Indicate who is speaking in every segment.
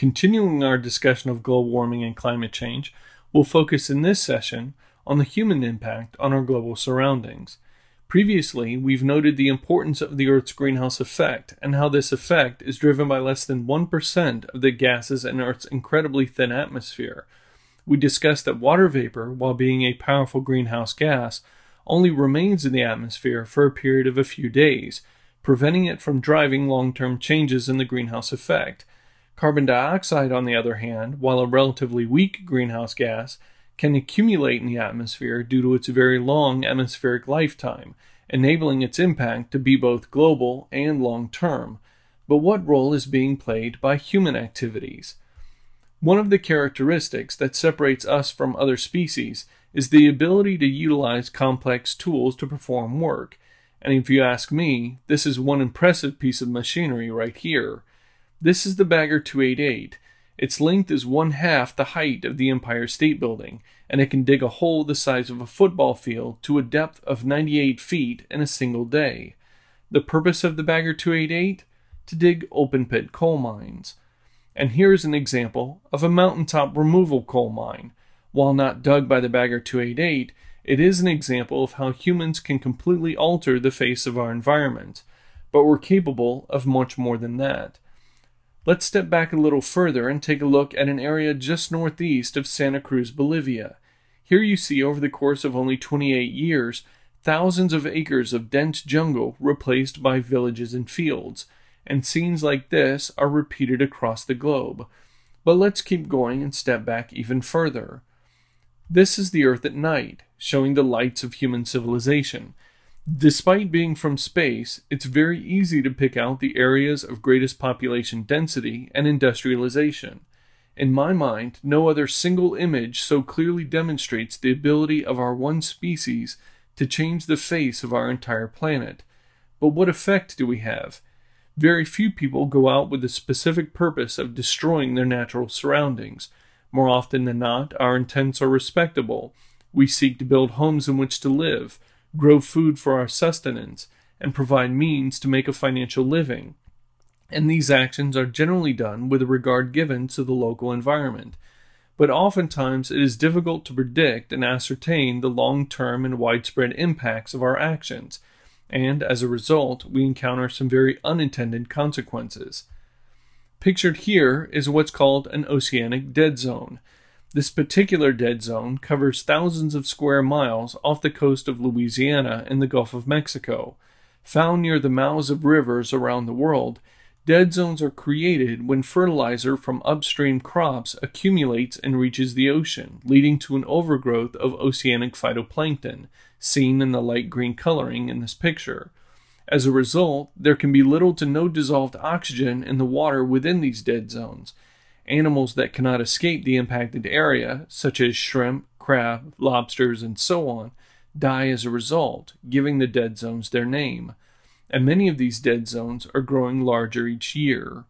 Speaker 1: Continuing our discussion of global warming and climate change, we'll focus in this session on the human impact on our global surroundings. Previously, we've noted the importance of the Earth's greenhouse effect and how this effect is driven by less than 1% of the gases in Earth's incredibly thin atmosphere. We discussed that water vapor, while being a powerful greenhouse gas, only remains in the atmosphere for a period of a few days, preventing it from driving long-term changes in the greenhouse effect. Carbon dioxide, on the other hand, while a relatively weak greenhouse gas, can accumulate in the atmosphere due to its very long atmospheric lifetime, enabling its impact to be both global and long-term. But what role is being played by human activities? One of the characteristics that separates us from other species is the ability to utilize complex tools to perform work. And if you ask me, this is one impressive piece of machinery right here. This is the Bagger 288. Its length is 1/2 the height of the Empire State Building, and it can dig a hole the size of a football field to a depth of 98 feet in a single day. The purpose of the Bagger 288? To dig open-pit coal mines. And here's an example of a mountaintop removal coal mine. While not dug by the Bagger 288, it is an example of how humans can completely alter the face of our environment, but we're capable of much more than that. Let's step back a little further and take a look at an area just northeast of Santa Cruz, Bolivia. Here you see, over the course of only 28 years, thousands of acres of dense jungle replaced by villages and fields, and scenes like this are repeated across the globe. But let's keep going and step back even further. This is the Earth at night, showing the lights of human civilization. Despite being from space, it's very easy to pick out the areas of greatest population density and industrialization. In my mind, no other single image so clearly demonstrates the ability of our one species to change the face of our entire planet. But what effect do we have? Very few people go out with the specific purpose of destroying their natural surroundings. More often than not, our intents are respectable. We seek to build homes in which to live, grow food for our sustenance, and provide means to make a financial living. And these actions are generally done with a regard given to the local environment. But oftentimes it is difficult to predict and ascertain the long-term and widespread impacts of our actions, and as a result, we encounter some very unintended consequences. Pictured here is what's called an oceanic dead zone. This particular dead zone covers thousands of square miles off the coast of Louisiana in the Gulf of Mexico. Found near the mouths of rivers around the world, dead zones are created when fertilizer from upstream crops accumulates and reaches the ocean, leading to an overgrowth of oceanic phytoplankton, seen in the light green coloring in this picture. As a result, there can be little to no dissolved oxygen in the water within these dead zones. Animals that cannot escape the impacted area, such as shrimp, crab, lobsters, and so on, die as a result, giving the dead zones their name. And many of these dead zones are growing larger each year.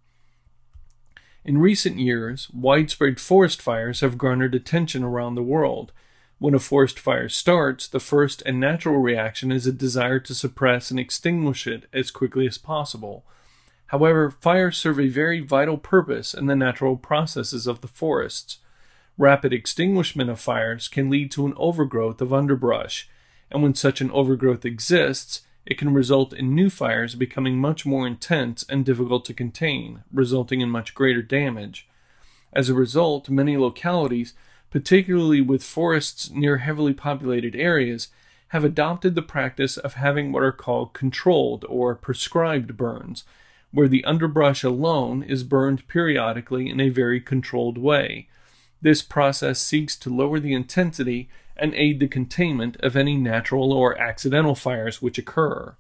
Speaker 1: In recent years, widespread forest fires have garnered attention around the world. When a forest fire starts, the first and natural reaction is a desire to suppress and extinguish it as quickly as possible. However, fires serve a very vital purpose in the natural processes of the forests. Rapid extinguishment of fires can lead to an overgrowth of underbrush, and when such an overgrowth exists, it can result in new fires becoming much more intense and difficult to contain, resulting in much greater damage. As a result, many localities, particularly with forests near heavily populated areas, have adopted the practice of having what are called controlled or prescribed burns, where the underbrush alone is burned periodically in a very controlled way. This process seeks to lower the intensity and aid the containment of any natural or accidental fires which occur.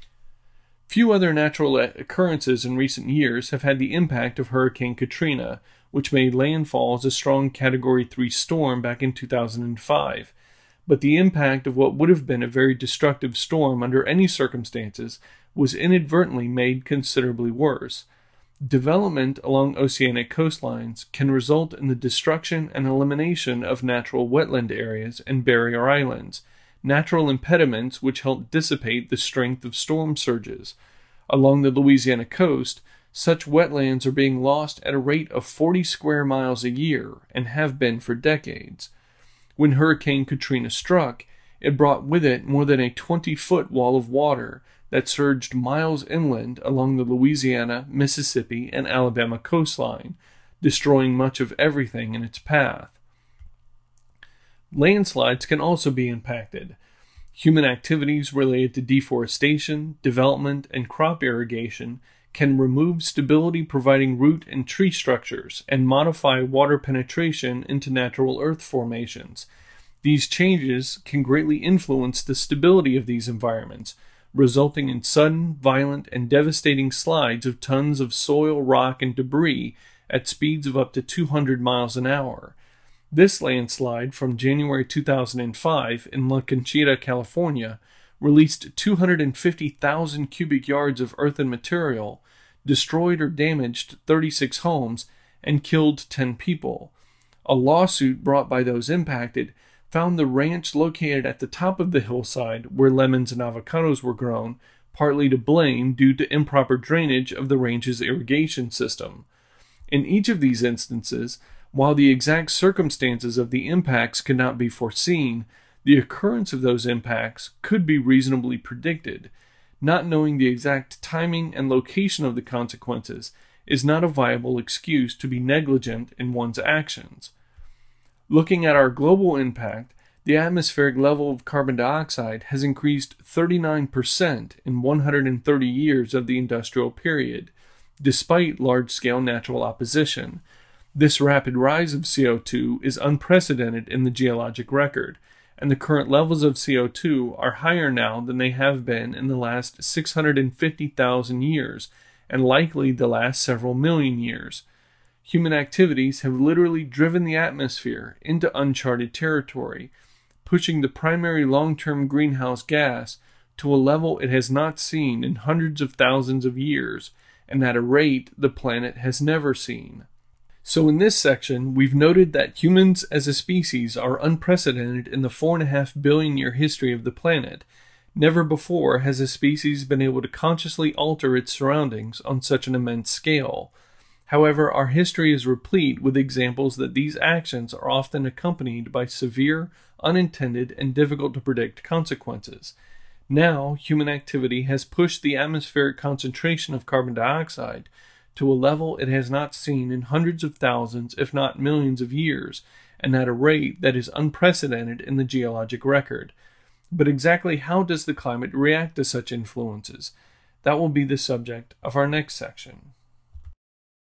Speaker 1: Few other natural occurrences in recent years have had the impact of Hurricane Katrina, which made landfall as a strong Category 3 storm back in 2005. But the impact of what would have been a very destructive storm under any circumstances was inadvertently made considerably worse. Development along oceanic coastlines can result in the destruction and elimination of natural wetland areas and barrier islands, natural impediments which help dissipate the strength of storm surges. Along the Louisiana coast, Such wetlands are being lost at a rate of 40 square miles a year and have been for decades. When Hurricane Katrina struck, it brought with it more than a 20-foot wall of water that surged miles inland along the Louisiana, Mississippi, and Alabama coastline, destroying much of everything in its path. Landslides can also be impacted. Human activities related to deforestation, development, and crop irrigation can remove stability providing root and tree structures and modify water penetration into natural earth formations. These changes can greatly influence the stability of these environments, resulting in sudden, violent, and devastating slides of tons of soil, rock, and debris at speeds of up to 200 miles an hour. This landslide from January 2005 in La Conchita, California, released 250,000 cubic yards of earth and material, destroyed or damaged 36 homes, and killed 10 people. A lawsuit brought by those impacted found the ranch located at the top of the hillside where lemons and avocados were grown partly to blame due to improper drainage of the ranch's irrigation system. In each of these instances, while the exact circumstances of the impacts could not be foreseen, the occurrence of those impacts could be reasonably predicted. Not knowing the exact timing and location of the consequences is not a viable excuse to be negligent in one's actions. Looking at our global impact, the atmospheric level of carbon dioxide has increased 39% in 130 years of the industrial period, despite large-scale natural opposition. This rapid rise of CO2 is unprecedented in the geologic record, and the current levels of CO2 are higher now than they have been in the last 650,000 years, and likely the last several million years. Human activities have literally driven the atmosphere into uncharted territory, pushing the primary long-term greenhouse gas to a level it has not seen in hundreds of thousands of years, and at a rate the planet has never seen. So in this section, we've noted that humans as a species are unprecedented in the 4.5 billion year history of the planet. Never before has a species been able to consciously alter its surroundings on such an immense scale. However, our history is replete with examples that these actions are often accompanied by severe, unintended, and difficult to predict consequences. Now, human activity has pushed the atmospheric concentration of carbon dioxide to a level it has not seen in hundreds of thousands, if not millions of years, and at a rate that is unprecedented in the geologic record. But exactly how does the climate react to such influences? That will be the subject of our next section.